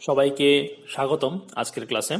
সবাইকে স্বাগতম আজকের ক্লাসে।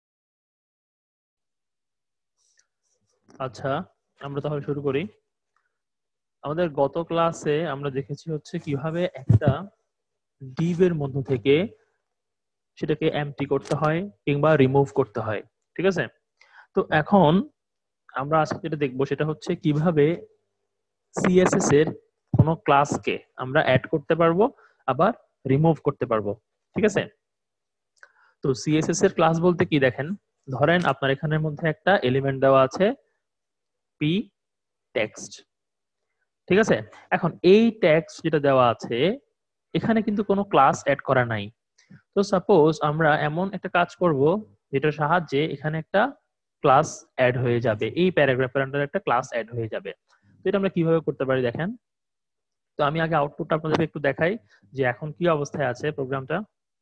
আচ্ছা, আমরা তাহলে শুরু করি। আমাদের গত ক্লাসে আমরা দেখেছি হচ্ছে কিভাবে একটা ডিভ এর মধ্য থেকে সেটাকে এমটি করতে হয় কিংবা রিমুভ করতে হয়, ঠিক আছে? তো এখন আমরা আজকে যেটা দেখবো সেটা হচ্ছে কিভাবে সিএসএস এর কোনো ক্লাসকে আমরা অ্যাড করতে পারবো আবার রিমুভ করতে পারবো, ঠিক আছে? তো সিএসএস এর ক্লাস বলতে কি দেখেন, ধরেন আপনার এখানের মধ্যে একটা এলিমেন্ট দেওয়া আছে পি টেক্সট, ঠিক আছে? এখন এই টেক্সট যেটা দেওয়া আছে এখানে কিন্তু কোনো ক্লাস অ্যাড করা নাই। তো সাপোজ আমরা এমন একটা কাজ করব যেটার সাহায্যে এখানে একটা ক্লাস অ্যাড হয়ে যাবে, এই প্যারাগ্রাফের আন্ডারে একটা ক্লাস অ্যাড হয়ে যাবে। তো এটা আমরা কিভাবে করতে পারি দেখেন। তো আমি আগে আউটপুটটা আপনাদেরকে একটু দেখাই যে এখন কি অবস্থায় আছে প্রোগ্রামটা।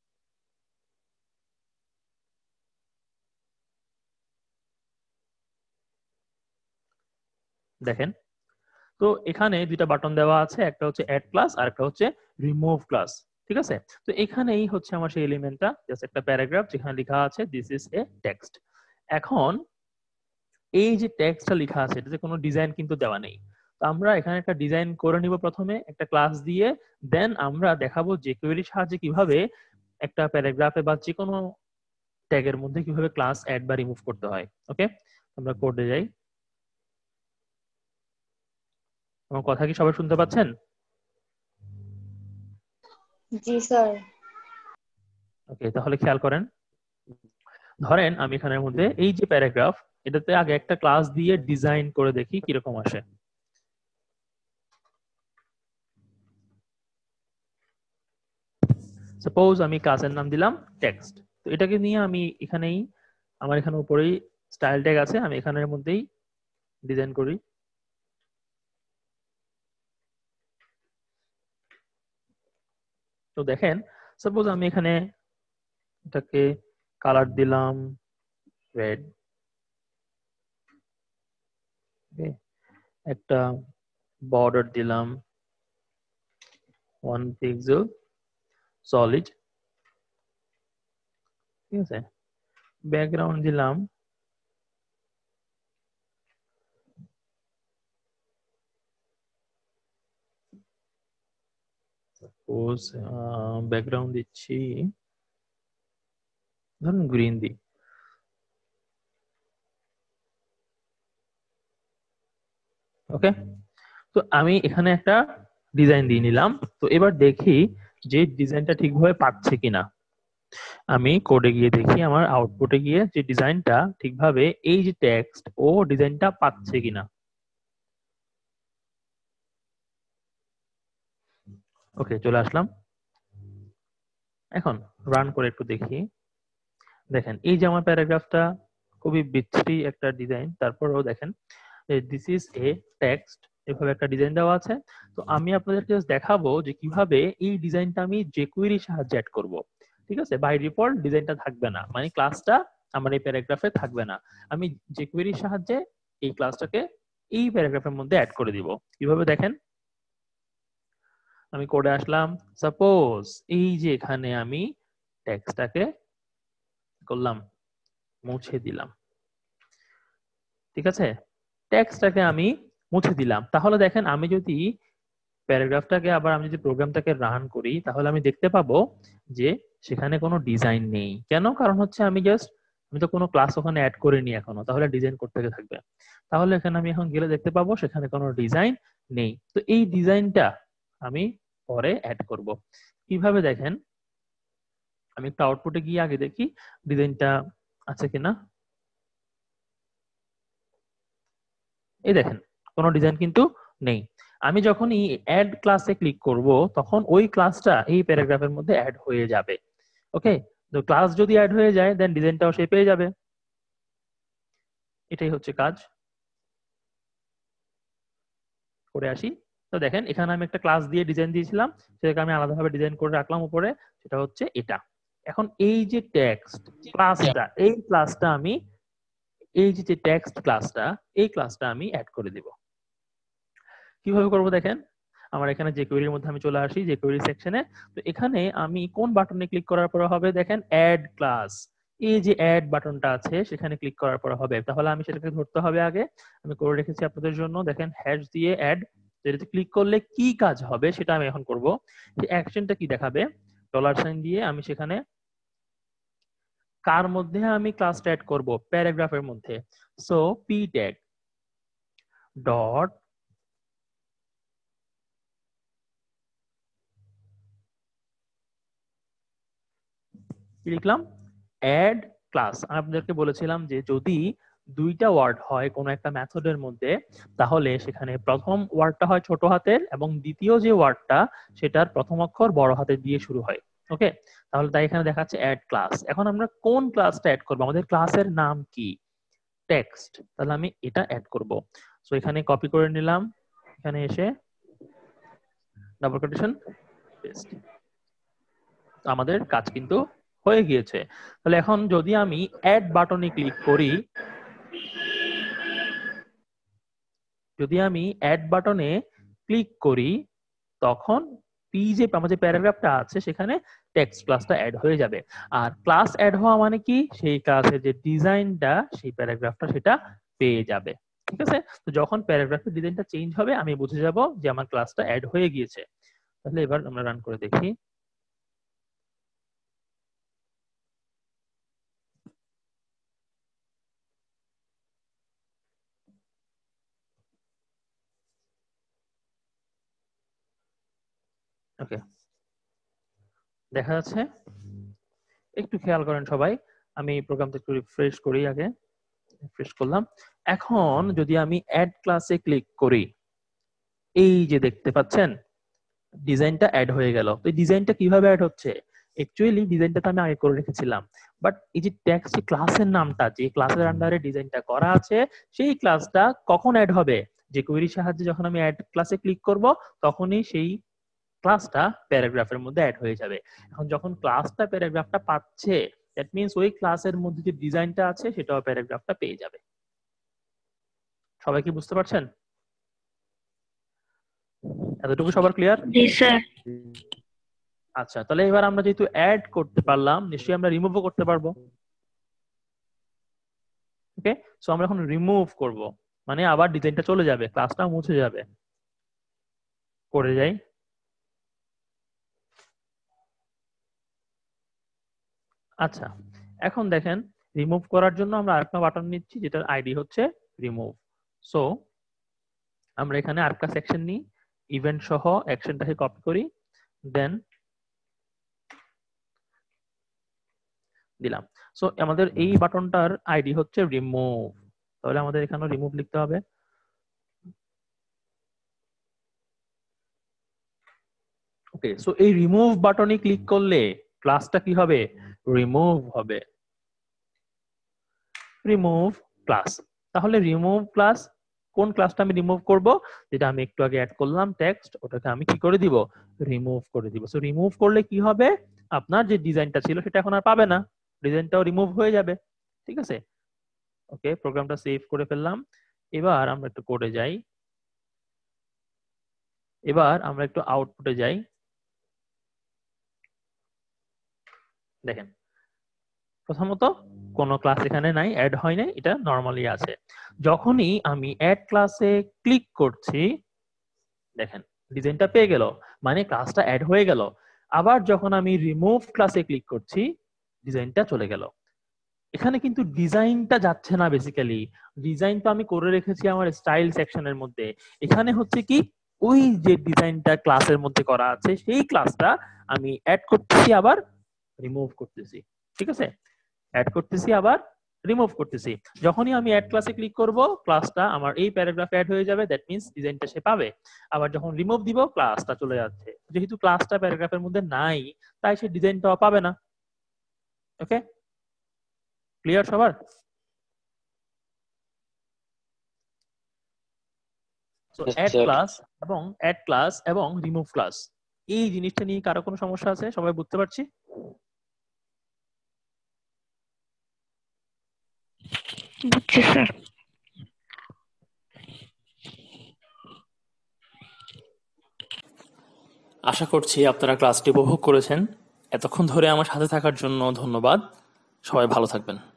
দেখেন, তো এখানে দুইটা বাটন দেওয়া আছে, একটা হচ্ছে অ্যাড ক্লাস আর একটা হচ্ছে রিমুভ ক্লাস, ঠিক আছে? তো এখানেই হচ্ছে আমার সেই এলিমেন্টটা, জাস্ট একটা প্যারাগ্রাফ যেখানে লেখা আছে দিস ইজ এ টেক্সট। এখন এই যে টেক্সটটা লেখা আছে এটাতে কোনো ডিজাইন কিন্তু দেওয়া নেই। তো আমরা এখানে একটা ডিজাইন করে নিব প্রথমে একটা ক্লাস দিয়ে, দেন আমরা দেখাবো যে কোয়েরির সাহায্যে কিভাবে একটা প্যারাগ্রাফে বা যে কোনো ট্যাগের মধ্যে কিভাবে ক্লাস অ্যাড বা রিমুভ করতে হয়। ওকে, আমরা কোডে যাই। আমার কথা কি সবাই শুনতে পাচ্ছেন? জি স্যার। ওকে, তাহলে খেয়াল করেন, ধরেন আমি এখানের মধ্যে এই যে প্যারাগ্রাফ এটাতে আগে একটা ক্লাস দিয়ে ডিজাইন করে দেখি কিরকম আসে। সাপোজ আমি ক্লাসের নাম দিলাম টেক্সট। তো এটাকে নিয়ে আমি এখানেই আমার এখানে উপরেই স্টাইল ট্যাগ আছে, আমি এখানের মধ্যেই ডিজাইন করি। তো দেখেন, সাপোজ আমি এখানে এটাকে কালার দিলাম রেড, একটা বর্ডার দিলাম 1 পিক্সেল সলিড, ঠিক আছে? ব্যাকগ্রাউন্ড দিলাম সাপোজ ব্যাকগ্রাউন্ড দিচ্ছি ধরুন গ্রিন দিই। ওকে, তো আমি এখানে একটা ডিজাইন দিয়ে নিলাম। তো এবার দেখি যে ডিজাইনটা ঠিকভাবে পাচ্ছে কিনা। আমি কোডে গিয়ে দেখি আমার আউটপুটে গিয়ে যে ডিজাইনটা ঠিকভাবে এই যে টেক্সট ও ডিজাইনটা পাচ্ছে কিনা। ওকে, চলে আসলাম। এখন রান করে একটু দেখি। দেখেন এই যে আমার প্যারাগ্রাফটা খুবই বিচ্ছিরি একটা ডিজাইন, তারপরেও দেখেন দিস ইজ এ টেক্সট এভাবে একটা ডিজাইন দেওয়া আছে। তো আমি আপনাদেরকে দেখাবো যে কিভাবে এই ডিজাইনটা আমি jQuery সাহায্যে অ্যাড করব, ঠিক আছে? বাই ডিফল্ট ডিজাইনটা থাকবে না, মানে ক্লাসটা আমার এই প্যারাগ্রাফে থাকবে না। আমি jQuery সাহায্যে এই ক্লাসটাকে এই প্যারাগ্রাফের মধ্যে অ্যাড করে দিব। কিভাবে দেখেন, আমি কোডে আসলাম। সাপোজ এই যে এখানে আমি টেক্সটটাকে করলাম মুছে দিলাম, ঠিক আছে? টেক্সটটাকে আমি মুছে দিলাম। তাহলে দেখেন আমি যদি প্যারাগ্রাফটাকে আবার আমি যদি প্রোগ্রামটাকে রান করি তাহলে আমি দেখতে পাবো যে সেখানে কোনো ডিজাইন নেই। কেন? কারণ হচ্ছে আমি তো কোনো ক্লাস ওখানে অ্যাড করিনি এখনো, তাহলে ডিজাইন করতে থাকবে। তাহলে এখানে আমি এখন গেলে দেখতে পাবো সেখানে কোনো ডিজাইন নেই। তো এই ডিজাইনটা আমি পরে অ্যাড করব। কিভাবে দেখেন, আমি একটা আউটপুটে গিয়ে আগে দেখি ডিজাইনটা আছে কিনা। এই দেখেন কোনো ডিজাইন কিন্তু নেই। আমি যখনই অ্যাড ক্লাসে ক্লিক করব তখন ওই ক্লাসটা এই প্যারাগ্রাফের মধ্যে অ্যাড হয়ে যাবে। ওকে, তো ক্লাস যদি অ্যাড হয়ে যায় দেন ডিজাইনটাও সে পেয়ে যাবে। এটাই হচ্ছে কাজ। করে আসি। তো দেখেন এখানে আমি একটা ক্লাস দিয়ে ডিজাইন দিয়েছিলাম, সেটাকে আমি আলাদাভাবে ডিজাইন করে রাখলাম উপরে, সেটা হচ্ছে এটা। এখন এই যে টেক্সট ক্লাসটা, এই ক্লাসটা আমি এই যে টেক্সট ক্লাসটা, এই ক্লাসটা আমি অ্যাড করে দিব। কিভাবে করব দেখেন, আমার এখানে jQuery এর মধ্যে আমি চলে আসি jQuery সেকশনে। তো এখানে আমি কোন বাটনে ক্লিক করার পরে হবে দেখেন অ্যাড ক্লাস, এই যে অ্যাড বাটনটা আছে সেখানে ক্লিক করার পরে হবে। তাহলে আমি সেটাকে ধরতে হবে আগে, আমি করে রেখেছি আপনাদের জন্য, দেখেন হ্যাশ দিয়ে অ্যাড, যেটাতে ক্লিক করলে কি কাজ হবে সেটা আমি এখন করব। যে অ্যাকশনটা কি দেখাবে, $সাইন দিয়ে আমি সেখানে কার মধ্যে আমি ক্লাসটা অ্যাড করব, প্যারাগ্রাফের মধ্যে। সো পি ট্যাগ ডট কি লিখলাম, অ্যাড ক্লাস। আমি আপনাদেরকে বলেছিলাম যে যদি দুইটা ওয়ার্ড হয় কোনো একটা মেথডের মধ্যে, তাহলে সেখানে প্রথম ওয়ার্ডটা হয় ছোট হাতের এবং দ্বিতীয় যে ওয়ার্ডটা সেটার প্রথম অক্ষর বড় হাতের দিয়ে শুরু হয়। ওকে, তাহলে তাই এখানে দেখাচ্ছে অ্যাড ক্লাস। এখন আমরা কোন ক্লাসটা অ্যাড করবো, আমাদের ক্লাসের নাম কি, টেক্সট, তাহলে আমি এটা অ্যাড করব। সো এখানে কপি করে নিলাম, এখানে এসে ডাবল কোটেশন পেস্ট, আমাদের কাজ কিন্তু হয়ে গিয়েছে। তাহলে এখন যদি আমি অ্যাড বাটনে ক্লিক করি, যদি আমি অ্যাড বাটনে ক্লিক করি তখন যে আমাদের প্যারাগ্রাফটা আছে সেখানে টেক্সট ক্লাসটা অ্যাড হয়ে যাবে। আর ক্লাস অ্যাড হওয়া মানে কি, সেই ক্লাসের যে ডিজাইনটা সেই প্যারাগ্রাফটা সেটা পেয়ে যাবে। ঠিক আছে, তো যখন প্যারাগ্রাফের ডিজাইনটা চেঞ্জ হবে আমি বুঝে যাব যে আমার ক্লাসটা অ্যাড হয়ে গিয়েছে। তাহলে এবার আমরা রান করে দেখি। ওকে, দেখা যাচ্ছে, একটু খেয়াল করেন সবাই, আমি প্রোগ্রামটা একটু রিফ্রেশ করি আগে, রিফ্রেশ করলাম। এখন যদি আমি অ্যাড ক্লাসে ক্লিক করি, এই যে দেখতে পাচ্ছেন ডিজাইনটা অ্যাড হয়ে গেল। তো এই ডিজাইনটা কিভাবে অ্যাড হচ্ছে, অ্যাকচুয়ালি ডিজাইনটা তো আমি আগে করে রেখেছিলাম, বাট এই যে টেক্সট ক্লাসের নামটা, যে ক্লাসের আন্ডারে ডিজাইনটা করা আছে সেই ক্লাসটা কখন অ্যাড হবে, যে কোয়েরির সাহায্যে যখন আমি অ্যাড ক্লাসে ক্লিক করব তখনই সেই ক্লাসটা প্যারাগ্রাফের মধ্যে অ্যাড হয়ে যাবে। এখন যখন ক্লাসটা প্যারাগ্রাফটা পাচ্ছে, দ্যাট মিন্স ওই ক্লাসের মধ্যে যে ডিজাইনটা আছে সেটাও প্যারাগ্রাফটা পেয়ে যাবে। সবাই কি বুঝতে পারছেন? এতটুকু সবার ক্লিয়ার? জি স্যার। আচ্ছা, তাহলে এবার আমরা যেহেতু অ্যাড করতে পারলাম, নিশ্চয়ই আমরা রিমুভও করতে পারবো। ওকে, সো আমরা এখন রিমুভ করব, মানে আবার ডিজাইনটা চলে যাবে, ক্লাসটা মুছে যাবে। করে যাই, আচ্ছা এখন দেখেন রিমুভ করার জন্য আমরা আরেকটা বাটন নিচ্ছি যেটার আইডি হচ্ছে রিমুভ। সো আমরা এখানে আরেকটা সেকশন নিই, ইভেন্ট সহ অ্যাকশনটাকে কপি করি, দেন দিলাম। সো আমাদের এই বাটনটার আইডি হচ্ছে রিমুভ, তাহলে আমাদের এখানে রিমুভ লিখতে হবে। ওকে, সো এই রিমুভ বাটনে ক্লিক করলে ক্লাসটা কি হবে, রিমুভ হবে, রিমুভ ক্লাস। তাহলে রিমুভ ক্লাস, কোন ক্লাসটা আমি রিমুভ করব, যেটা আমি একটু আগে অ্যাড করলাম টেক্সট, ওটাকে আমি কি করে দিব, রিমুভ করে দিব। সো রিমুভ করলে কি হবে, আপনার যে ডিজাইনটা ছিল সেটা এখন আর পাবে না, ডিজাইনটাও রিমুভ হয়ে যাবে। ঠিক আছে, ওকে, প্রোগ্রামটা সেভ করে ফেললাম। এবার আমরা একটু কোডে যাই, এবার আমরা একটু আউটপুটে যাই। দেখেন প্রথমত কোনো ক্লাস এখানে নাই, অ্যাড হয় নাই, এটা নরমালি আছে। যখনই আমি অ্যাড ক্লাসে ক্লিক করছি দেখেন ডিজাইনটা পেয়ে গেল, মানে ক্লাসটা অ্যাড হয়ে গেল। আবার যখন আমি রিমুভ ক্লাসে ক্লিক করছি ডিজাইনটা চলে গেল। এখানে কিন্তু ডিজাইনটা যাচ্ছে না, বেসিক্যালি ডিজাইন তো আমি করে রেখেছি আমার স্টাইল সেকশনের মধ্যে। এখানে হচ্ছে কি, ওই যে ডিজাইনটা ক্লাসের মধ্যে করা আছে সেই ক্লাসটা আমি অ্যাড করতেছি আবার রিমুভ করতেছি। ঠিক আছে, অ্যাড করতেছি আবার রিমুভ করতেছি। যখনই আমি অ্যাড ক্লাসে ক্লিক করব ক্লাসটা আমার এই প্যারাগ্রাফে অ্যাড হয়ে যাবে, দ্যাট মিন্স ডিজাইনটা সে পাবে। আবার যখন রিমুভ দিব ক্লাসটা চলে যাচ্ছে, যেহেতু ক্লাসটা প্যারাগ্রাফের মধ্যে নাই তাই সে ডিজাইনটাও পাবে না। ওকে, ক্লিয়ার সবার? সো অ্যাড ক্লাস এবং রিমুভ ক্লাস, এই জিনিসটা নিয়ে কারো কোনো সমস্যা আছে? সবাই বুঝতে পারছি? বুঝছি স্যার। আশা করছি আপনারা ক্লাসটি উপভোগ করেছেন। এতক্ষণ ধরে আমার সাথে থাকার জন্য ধন্যবাদ। সবাই ভালো থাকবেন।